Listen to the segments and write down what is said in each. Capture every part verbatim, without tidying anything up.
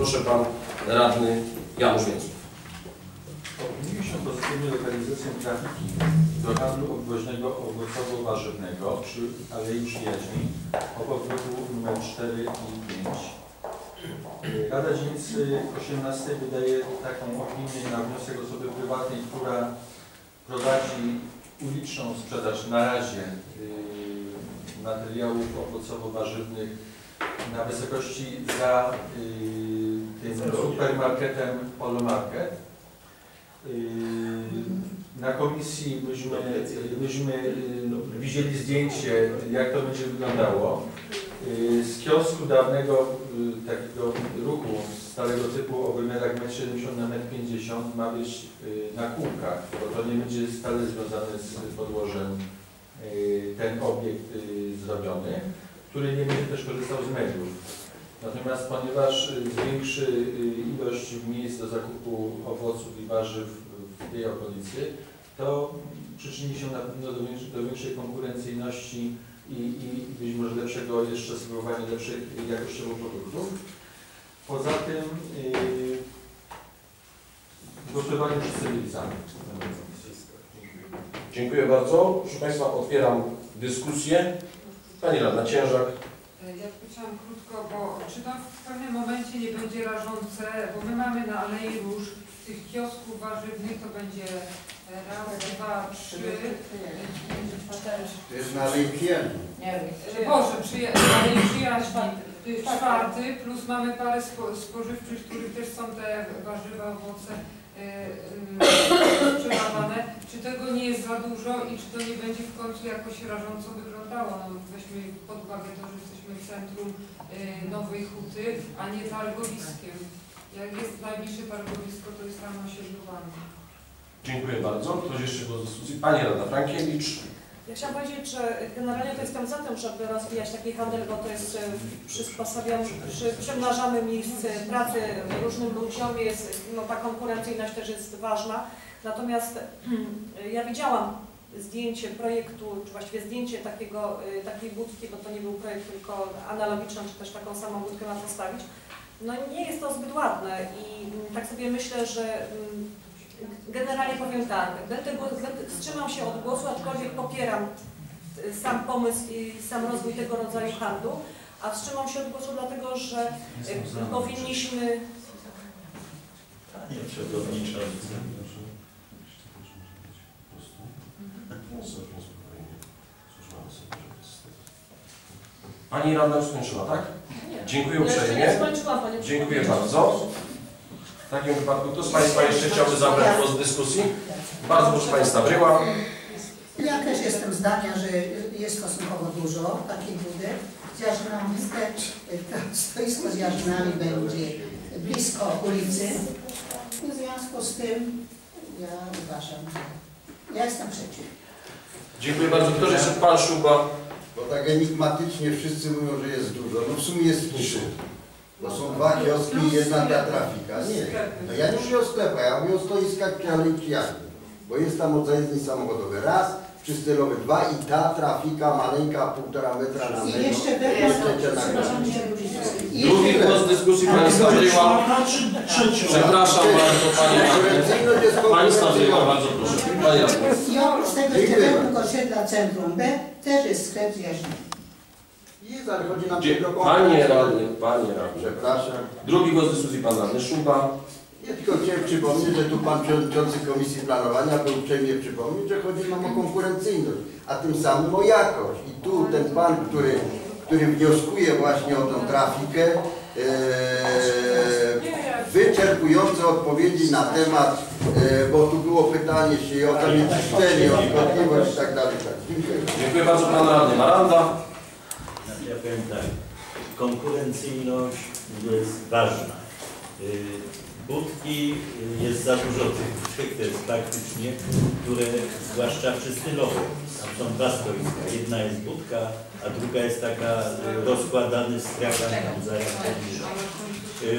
proszę pan radny Janusz Więcków. Opiniuje się pozytywnie lokalizację trafiki do handlu obwoźnego owocowo-warzywnego przy Alei Przyjaźni obok bloku numer cztery i pięć. Rada Dzielnicy osiemnastej wydaje taką opinię na wniosek osoby prywatnej, która prowadzi uliczną sprzedaż na razie yy, materiałów owocowo-warzywnych na wysokości za yy, tym supermarketem Polomarket. Na komisji myśmy, myśmy widzieli zdjęcie, jak to będzie wyglądało. Z kiosku dawnego takiego ruchu starego typu o wymiarach metr siedemdziesiąt na metr pięćdziesiąt ma być na kółkach, bo to nie będzie stale związane z podłożem ten obiekt zrobiony, który nie będzie też korzystał z mediów. Natomiast ponieważ zwiększy ilość miejsc do zakupu owoców i warzyw w tej okolicy, to przyczyni się na pewno do większej, do większej konkurencyjności i, i być może lepszego jeszcze serwowania lepszych jakościowo produktów. Poza tym yy, głosowanie wszyscy byli za. Dziękuję bardzo. Proszę Państwa, otwieram dyskusję. Pani radna Ciężak. Ja chciałam krótko, bo czy to w pewnym momencie nie będzie rażące, bo my mamy na Alei Róż tych kiosków warzywnych, to będzie raz, dwa, trzy, to jest na Alei Przyjaźni. Boże, przyja Alei Przyjaźni, czwarty, plus mamy parę spo spożywczych, w których też są te warzywa, owoce sprzedawane. Czy tego nie jest za dużo i czy to nie będzie w końcu jakoś rażąco wyglądało? No, weźmy pod uwagę to, że jesteśmy w centrum y, Nowej Huty, a nie targowiskiem. Jak jest najbliższe targowisko, to jest tam osiedlowane. Dziękuję bardzo. Ktoś jeszcze głos do dyskusji? Pani radna Frankiewicz. Ja chciałam powiedzieć, że generalnie to jestem za tym, żeby rozwijać taki handel, bo to jest przysposabiam, przy, przymnażamy miejsce pracy różnym ludziom, jest, no, ta konkurencyjność też jest ważna. Natomiast ja widziałam zdjęcie projektu, czy właściwie zdjęcie takiego, takiej budki, bo to nie był projekt, tylko analogiczną, czy też taką samą budkę ma postawić. No nie jest to zbyt ładne i tak sobie myślę, że generalnie powiem tak, będę, będę, wstrzymam się od głosu, aczkolwiek popieram sam pomysł i sam rozwój tego rodzaju handlu, a wstrzymam się od głosu dlatego, że powinniśmy... Panie Przewodniczący. Pani radna już skończyła, tak? Nie. Dziękuję Ja uprzejmie. nie skończyłam, panie Dziękuję bardzo. W takim wypadku kto z Państwa jeszcze chciałby zabrać głos w dyskusji? Bardzo proszę Państwa, Bryła. Ja też jestem zdania, że jest stosunkowo dużo takich budek. Z jarzynami, to stoisko z jarzynami będzie blisko ulicy. W związku z tym ja uważam, że ja jestem przeciw. Dziękuję bardzo. Kto jeszcze? Pan Szuba. Bo tak enigmatycznie wszyscy mówią, że jest dużo. No w sumie jest trzy. Bo są dwa kioski i jedna ta trafika. Nie. No ja nie mówię o sklepach, ja mówię o stoiskach przy Alei Przyjaźni. Bo jest tam od zajezdni samochodowy. Raz, przystylowy dwa i ta trafika maleńka, półtora metra na metr. I jeszcze Drugi głos w dyskusji Pani Stawryła. Przepraszam bardzo Panie radny. Pani Stawryła, bardzo proszę. Pani radny. I oprócz tego jeszcze według osiedla Centrum B też jest sklep z jarzynami. Jest, ale chodzi nam Dzie Panie radny, Panie radny. Przepraszam. Drugi głos w dyskusji Pan radny Szuba. Ja tylko chciałem przypomnieć, że tu Pan Przewodniczący Komisji Planowania był uprzejmie przypomnieć, że chodzi nam o konkurencyjność, a tym samym o jakość. I tu ten Pan, który, który wnioskuje właśnie o tą trafikę, e, wyczerpujące odpowiedzi na temat, e, bo tu było pytanie się o zanieczyszczenie, o szkodliwość i tak dalej. Dziękuję. Dziękuję bardzo Pan radny. Maranda. Ja powiem tak, konkurencyjność jest ważna. Budki jest za dużo tych budek, to jest praktycznie, które zwłaszcza przy stylowych. Tam są dwa stoiska. Jedna jest budka, a druga jest taka rozkładany stragan tam zaraz.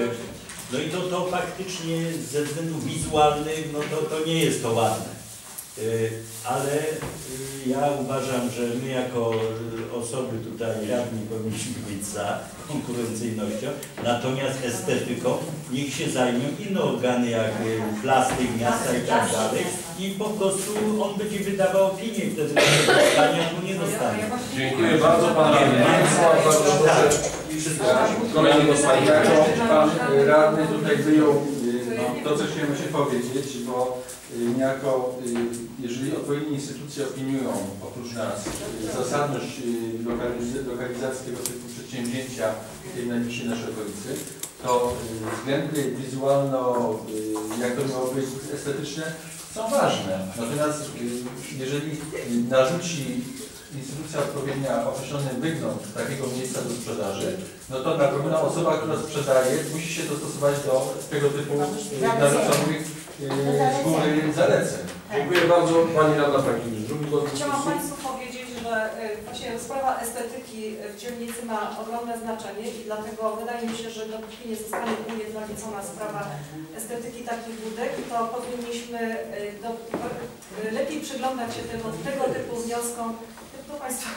No i to, to faktycznie ze względów wizualnych, no to, to nie jest to ładne. Y, Ale y, ja uważam, że my jako y, osoby tutaj radni powinniśmy być za konkurencyjnością, natomiast estetyką niech się zajmą inne organy jak y, plastyk miasta i tak dalej i po prostu on będzie wydawał opinię i wtedy dostanie, a tu nie dostanie. Dziękuję bardzo Pan Radny. Bardzo proszę. Kolejny głos Pani Radny. Pan radny tutaj wyjął y, to, co chciałem się powiedzieć, bo y, niejako, y, jeżeli odpowiednie instytucje opiniują oprócz nas y, zasadność y, lokaliz lokalizacji tego typu przedsięwzięcia w najbliższej naszej okolicy, to y, względy wizualno, y, jak to miało być, estetyczne są ważne. Natomiast y, jeżeli y, narzuci instytucja odpowiednia określony wygląd takiego miejsca do sprzedaży, no to na pewno osoba, która sprzedaje, musi się dostosować do tego typu y, narzuconych y, z góry zaleceń. Dziękuję bardzo. Pani Radna Frankiewicz. Drugi głos. Chciałam Państwu powiedzieć, że y, właśnie sprawa estetyki w dzielnicy ma ogromne znaczenie i dlatego wydaje mi się, że dopóki nie zostanie ujednolicona sprawa estetyki takich budek, to powinniśmy y, do, y, lepiej przyglądać się tego, tego typu wnioskom, to Państwa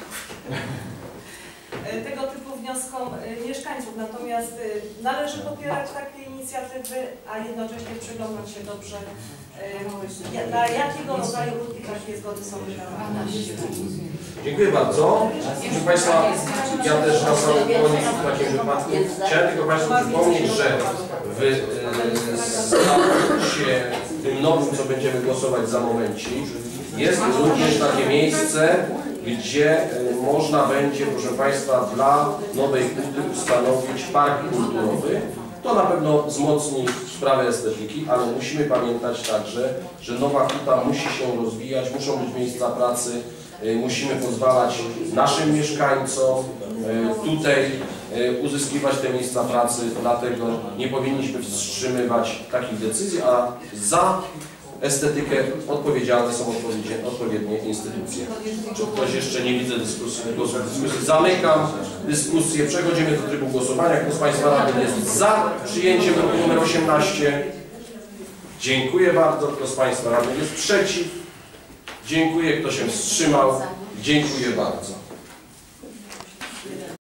tego typu wnioskom mieszkańców. Natomiast należy popierać takie inicjatywy, a jednocześnie przyglądać się dobrze, na jakiego rodzaju budki takie zgody są wydawane. Dziękuję bardzo. Proszę Państwa, ja też na samym koniec w takim wypadku chciałem tylko Państwu przypomnieć, że w e, statucie tym nowym, co będziemy głosować za momencik, jest również takie miejsce, gdzie można będzie, proszę Państwa, dla nowej huty ustanowić park kulturowy. To na pewno wzmocni sprawę estetyki, ale musimy pamiętać także, że nowa huta musi się rozwijać, muszą być miejsca pracy, musimy pozwalać naszym mieszkańcom tutaj uzyskiwać te miejsca pracy, dlatego nie powinniśmy wstrzymywać takich decyzji, a za estetykę odpowiedzialne są odpowiednie instytucje. Czy ktoś jeszcze nie widzę dyskusji? dyskusji? Zamykam dyskusję. Przechodzimy do trybu głosowania. Kto z Państwa radnych jest za przyjęciem druku numer osiemnaście? Dziękuję bardzo. Kto z Państwa radnych jest przeciw? Dziękuję. Kto się wstrzymał? Dziękuję bardzo.